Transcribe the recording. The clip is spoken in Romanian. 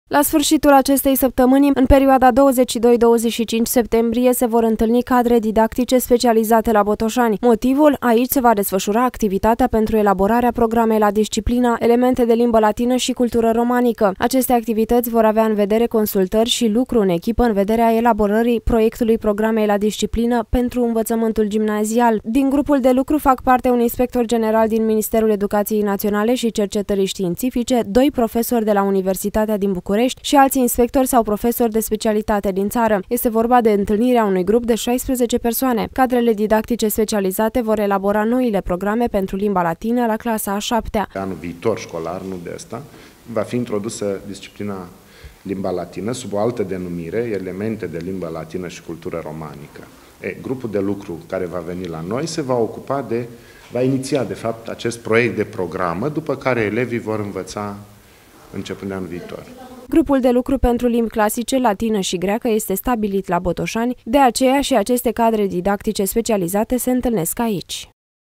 La sfârșitul acestei săptămâni, în perioada 22-25 septembrie, se vor întâlni cadre didactice specializate la Botoșani. Motivul? Aici se va desfășura activitatea pentru elaborarea programei la disciplina Elemente de limbă latină și cultură romanică. Aceste activități vor avea în vedere consultări și lucru în echipă în vederea elaborării proiectului programei la disciplină pentru învățământul gimnazial. Din grupul de lucru fac parte un inspector general din Ministerul Educației Naționale și Cercetării Științifice, 2 profesori de la Universitatea din București și alți inspectori sau profesori de specialitate din țară. Este vorba de întâlnirea unui grup de 16 persoane. Cadrele didactice specializate vor elabora noile programe pentru limba latină la clasa a 7-a. Anul viitor școlar, nu de asta, va fi introdusă disciplina limba latină sub o altă denumire, Elemente de limbă latină și cultură romanică. Grupul de lucru care va veni la noi se va ocupa va iniția de fapt acest proiect de programă, după care elevii vor învăța începând de anul viitor. Grupul de lucru pentru limbi clasice, latină și greacă este stabilit la Botoșani, de aceea și aceste cadre didactice specializate se întâlnesc aici.